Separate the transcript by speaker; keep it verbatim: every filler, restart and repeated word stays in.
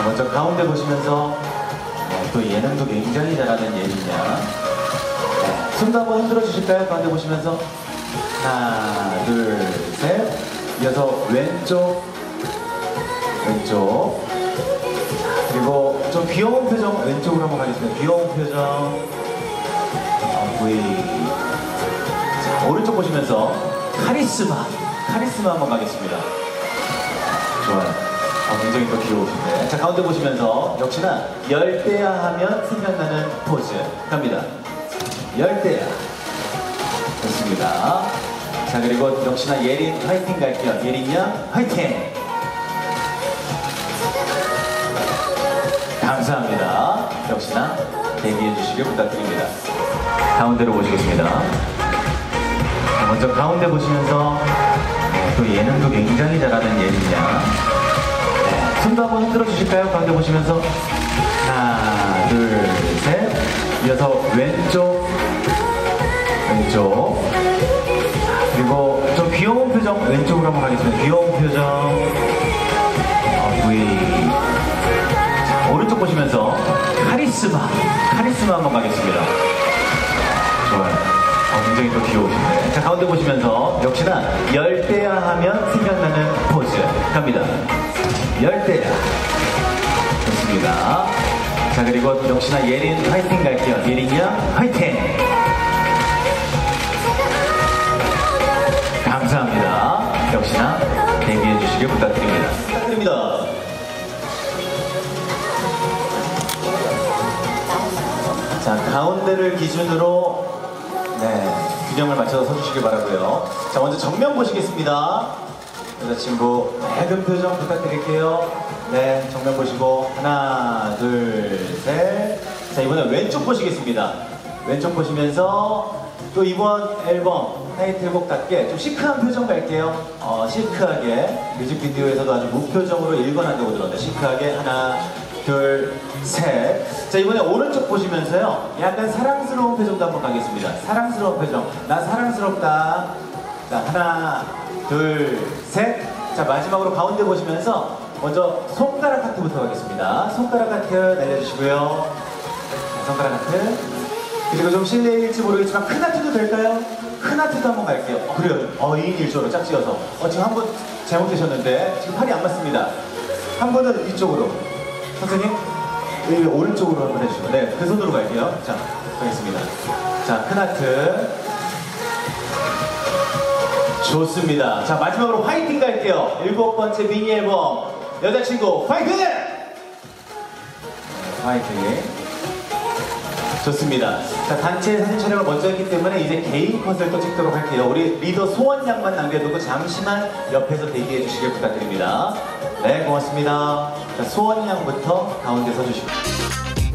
Speaker 1: 먼저 가운데 보시면서 어, 또 예능도 굉장히 잘하는 예리냐. 네, 손도 한번 흔들어 주실까요? 가운데 보시면서 하나, 둘, 셋. 이어서 왼쪽, 왼쪽. 그리고 좀 귀여운 표정 왼쪽으로 한번 가겠습니다. 귀여운 표정. 어, V. 자, 오른쪽 보시면서 카리스마, 카리스마 한번 가겠습니다. 좋아요. 어, 굉장히 또 귀여우신데. 자, 가운데 보시면서 역시나 열대야 하면 생각나는 포즈 갑니다. 열대야. 좋습니다. 자, 그리고 역시나 예린 화이팅 갈게요. 예린 양 화이팅. 감사합니다. 역시나 대기해 주시길 부탁드립니다. 가운데로 모시겠습니다. 자, 먼저 가운데 보시면서 어, 또 예능도 굉장히 잘하는 예린 양. 손도 한번 흔들어 주실까요? 가운데 보시면서 하나, 둘, 셋. 이어서 왼쪽, 왼쪽. 그리고 좀 귀여운 표정 왼쪽으로 한번 가겠습니다. 귀여운 표정. 어, V. 자, 오른쪽 보시면서 카리스마, 카리스마 한번 가겠습니다. 좋아요. 어, 굉장히 또 귀여우신데. 자, 가운데 보시면서 역시나 열대야 하면 생각나는 포즈 갑니다. 열대야. 좋습니다. 자, 그리고 역시나 예린 화이팅 갈게요. 예린 양 화이팅. 감사합니다. 역시나 대기해 주시길 부탁드립니다. 부탁드립니다. 자, 가운데를 기준으로 네, 균형을 맞춰서 서주시길 바라고요. 자, 먼저 정면 보시겠습니다. 여자친구 밝은 표정 부탁드릴게요. 네, 정면 보시고 하나, 둘, 셋. 자, 이번엔 왼쪽 보시겠습니다. 왼쪽 보시면서 또 이번 앨범 타이틀곡답게 좀 시크한 표정 갈게요. 어, 시크하게 뮤직비디오에서도 아주 무표정으로 일관한다고 들었는데 시크하게 하나, 둘, 셋. 자, 이번에 오른쪽 보시면서요 약간 사랑스러운 표정도 한번 가겠습니다. 사랑스러운 표정. 나 사랑스럽다. 자, 하나, 둘, 셋. 자, 마지막으로 가운데 보시면서 먼저 손가락 하트부터 가겠습니다. 손가락 하트 날려주시고요. 자, 손가락 하트. 그리고 좀 실례일지 모르겠지만 큰 하트도 될까요? 큰 하트도 한번 갈게요. 어, 그래요. 어, 이 인 일 조로 짝지어서. 어, 지금 한 분 잘못되셨는데 지금 팔이 안 맞습니다. 한 분은 이쪽으로. 선생님, 여기 오른쪽으로 한번 해주시고. 네, 그 손으로 갈게요. 자, 가겠습니다. 자, 큰 하트. 좋습니다. 자, 마지막으로 화이팅 갈게요. 일곱 번째 미니 앨범 여자친구 화이팅! 화이팅. 좋습니다. 자, 단체 사진 촬영을 먼저 했기 때문에 이제 개인 컷을 또 찍도록 할게요. 우리 리더 소원 양만 남겨두고 잠시만 옆에서 대기해 주시길 부탁드립니다. 네, 고맙습니다. 자, 소원 양부터 가운데 서주시고.